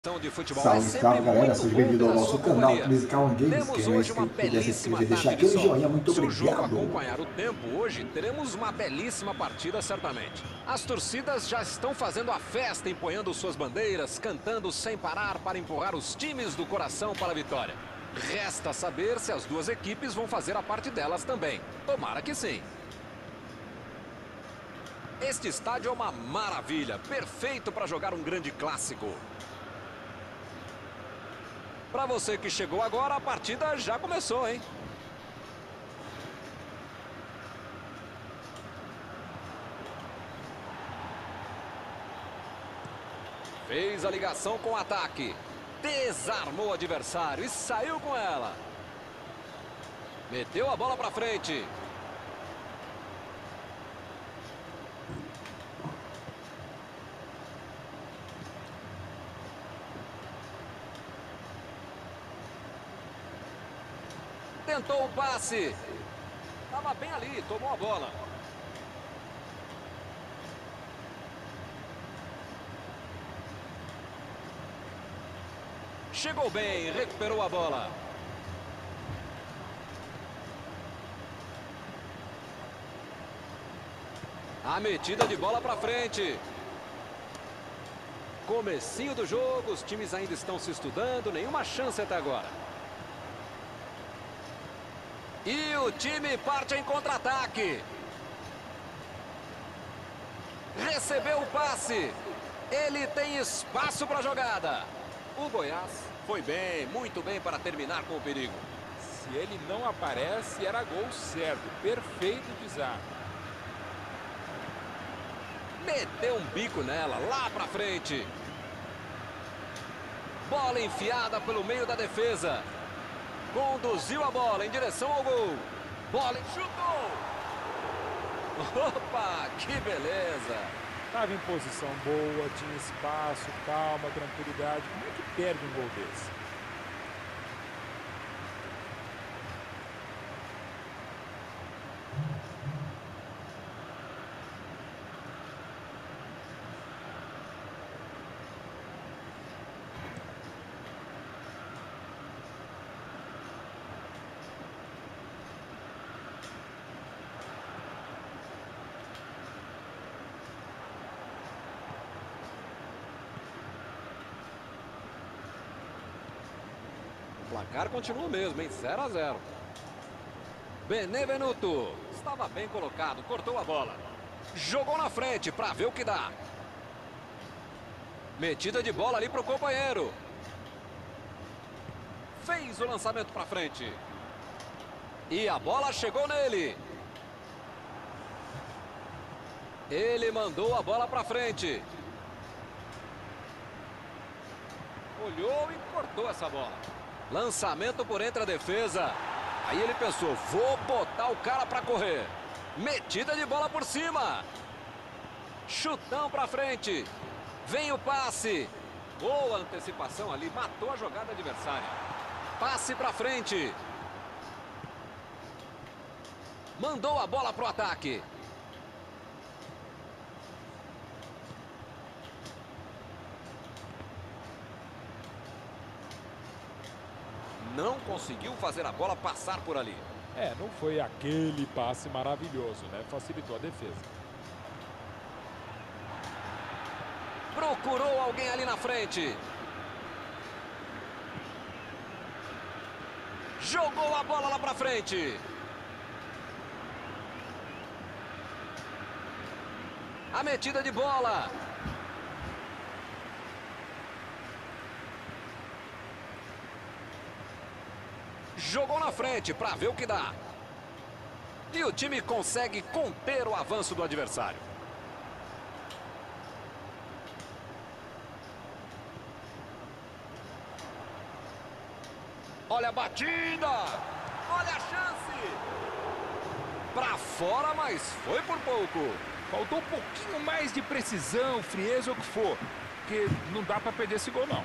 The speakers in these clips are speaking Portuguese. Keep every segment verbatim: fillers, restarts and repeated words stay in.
De futebol é Salve, sempre salve galera, muito seja bom bem-vindo ter ao a nosso sua canal companhia. Musical Games. Temos Quem não é hoje uma inscrito, puder se belíssima inscrever, deixar tarde de aquele sol. joinha, muito Se o jogo obrigado. acompanhar o tempo hoje, teremos uma belíssima partida certamente. As torcidas já estão fazendo a festa, empunhando suas bandeiras, cantando sem parar para empurrar os times do coração para a vitória. Resta saber se as duas equipes vão fazer a parte delas também. Tomara que sim. Este estádio é uma maravilha, perfeito para jogar um grande clássico. Para você que chegou agora, a partida já começou, hein? Fez a ligação com o ataque. Desarmou o adversário e saiu com ela. Meteu a bola para frente. Tentou o passe. Estava bem ali, tomou a bola. Chegou bem, recuperou a bola. A metida de bola para frente. Comecinho do jogo, os times ainda estão se estudando, nenhuma chance até agora. E o time parte em contra-ataque. Recebeu o passe. Ele tem espaço para a jogada. O Goiás foi bem, muito bem para terminar com o perigo. Se ele não aparece, era gol certo. Perfeito desarme. Meteu um bico nela, lá para frente. Bola enfiada pelo meio da defesa. Conduziu a bola em direção ao gol. Bola e chutou. Opa, que beleza. Estava em posição boa, tinha espaço, calma, tranquilidade. Como é que perde um gol desse? O placar continua o mesmo, em zero a zero. Benevenuto estava bem colocado, cortou a bola. Jogou na frente para ver o que dá. Metida de bola ali para o companheiro. Fez o lançamento para frente. E a bola chegou nele. Ele mandou a bola para frente. Olhou e cortou essa bola. Lançamento por entre a defesa. Aí ele pensou, vou botar o cara para correr. Metida de bola por cima. Chutão para frente. Vem o passe. Boa antecipação ali, matou a jogada adversária. Passe para frente. Mandou a bola pro ataque. Não conseguiu fazer a bola passar por ali. É, não foi aquele passe maravilhoso, né? Facilitou a defesa. Procurou alguém ali na frente. Jogou a bola lá pra frente. A metida de bola. Jogou na frente para ver o que dá. E o time consegue conter o avanço do adversário. Olha a batida. Olha a chance. Para fora, mas foi por pouco. Faltou um pouquinho mais de precisão, frieza ou o que for. Porque não dá para perder esse gol, não.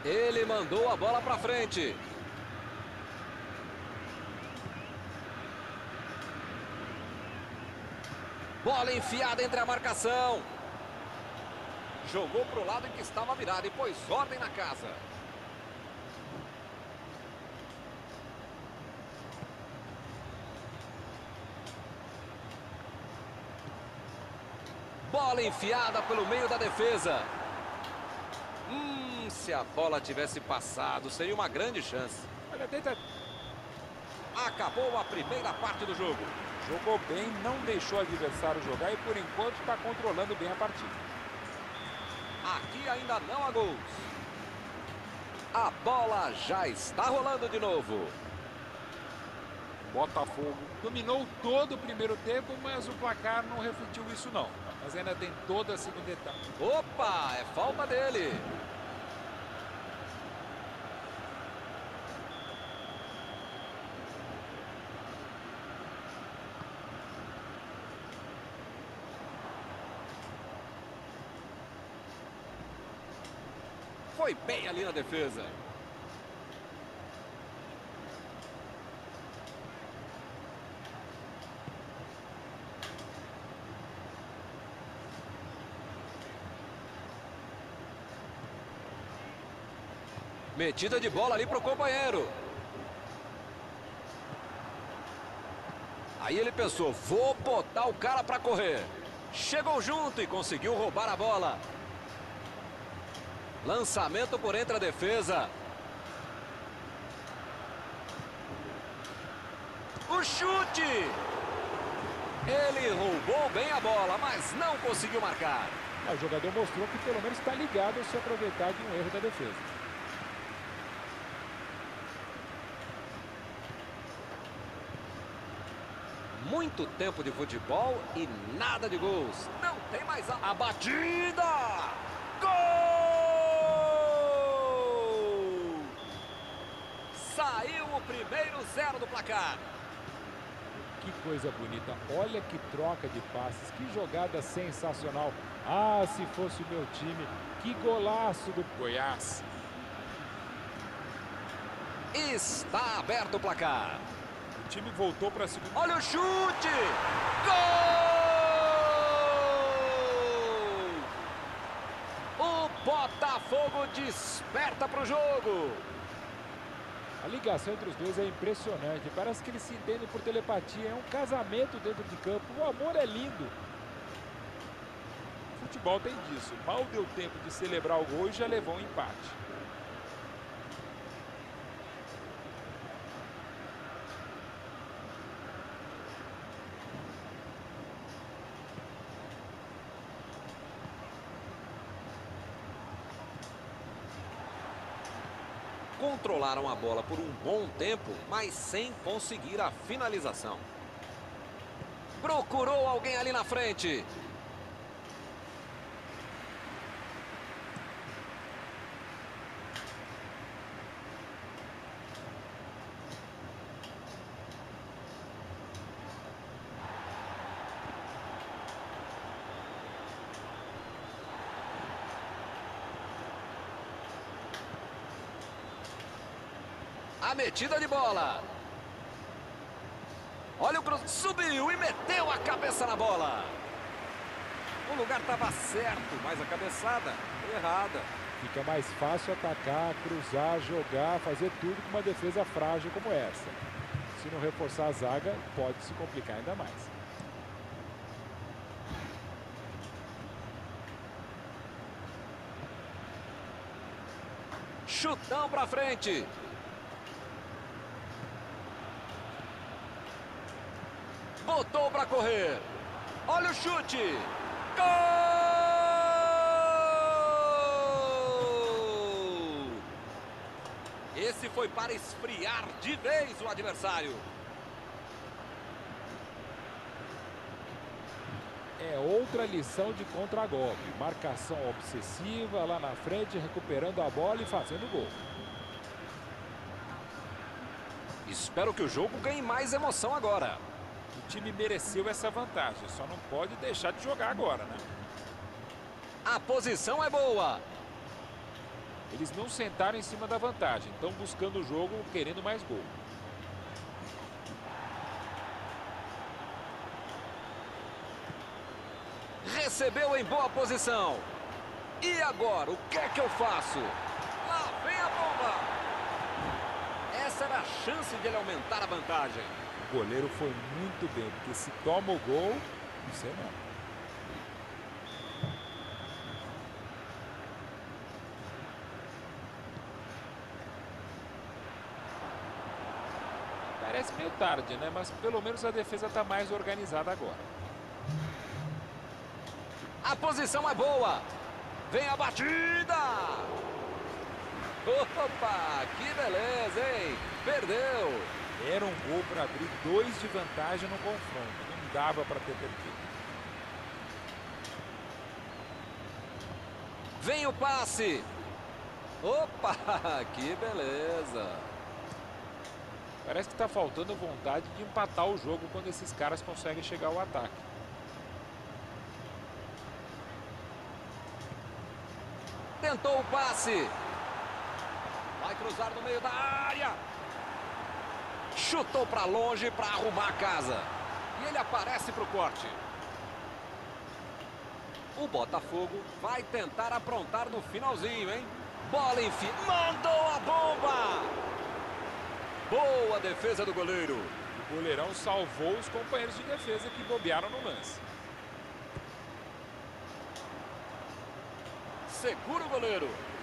Ele mandou a bola para frente. Bola enfiada entre a marcação. Jogou para o lado em que estava virado e pôs ordem na casa. Bola enfiada pelo meio da defesa. Hum, se a bola tivesse passado, seria uma grande chance. Olha, tenta... Acabou a primeira parte do jogo. Jogou bem, não deixou o adversário jogar e por enquanto está controlando bem a partida. Aqui ainda não há gols. A bola já está rolando de novo. Botafogo dominou todo o primeiro tempo, mas o placar não refletiu isso não. Mas ainda tem toda a segunda etapa. Opa, é falta dele. Foi bem ali na defesa. Metida de bola ali para o companheiro. Aí ele pensou, vou botar o cara para correr. Chegou junto e conseguiu roubar a bola. Lançamento por entre a defesa. O chute! Ele roubou bem a bola, mas não conseguiu marcar. O jogador mostrou que pelo menos está ligado a se aproveitar de um erro da defesa. Muito tempo de futebol e nada de gols. Não tem mais a, a batida! Gol! Saiu o primeiro zero do placar. Que coisa bonita. Olha que troca de passes. Que jogada sensacional. Ah, se fosse o meu time. Que golaço do Goiás. Está aberto o placar. O time voltou para a segunda. Olha o chute! Gol! O Botafogo desperta para o jogo. A ligação entre os dois é impressionante. Parece que eles se entendem por telepatia. É um casamento dentro de campo. O amor é lindo. O futebol tem disso. Mal deu tempo de celebrar o gol e já levou um empate. Controlaram a bola por um bom tempo, mas sem conseguir a finalização. Procurou alguém ali na frente. A metida de bola. Olha o cruzamento. Subiu e meteu a cabeça na bola. O lugar estava certo, mas a cabeçada errada. Fica mais fácil atacar, cruzar, jogar, fazer tudo com uma defesa frágil como essa. Se não reforçar a zaga, pode se complicar ainda mais. Chutão para frente. Botou para correr. Olha o chute. Gol! Esse foi para esfriar de vez o adversário. É outra lição de contragolpe. Marcação obsessiva lá na frente, recuperando a bola e fazendo gol. Espero que o jogo ganhe mais emoção agora. O time mereceu essa vantagem, só não pode deixar de jogar agora, né? A posição é boa. Eles não sentaram em cima da vantagem, estão buscando o jogo, querendo mais gol. Recebeu em boa posição. E agora, o que é que eu faço? Lá vem a bomba. Essa era a chance de ele aumentar a vantagem. O goleiro foi muito bem, porque se toma o gol, não sei não. Parece meio tarde, né? Mas pelo menos a defesa está mais organizada agora. A posição é boa. Vem a batida. Opa, que beleza, hein? Perdeu. Era um gol para abrir dois de vantagem no confronto. Não dava para ter perdido. Vem o passe. Opa, que beleza. Parece que está faltando vontade de empatar o jogo quando esses caras conseguem chegar ao ataque. Tentou o passe. Vai cruzar no meio da área. Chutou para longe para arrumar a casa. E ele aparece para o corte. O Botafogo vai tentar aprontar no finalzinho, hein? Bola enfim. Mandou a bomba. Boa defesa do goleiro. O goleirão salvou os companheiros de defesa que bobearam no lance. Segura o goleiro.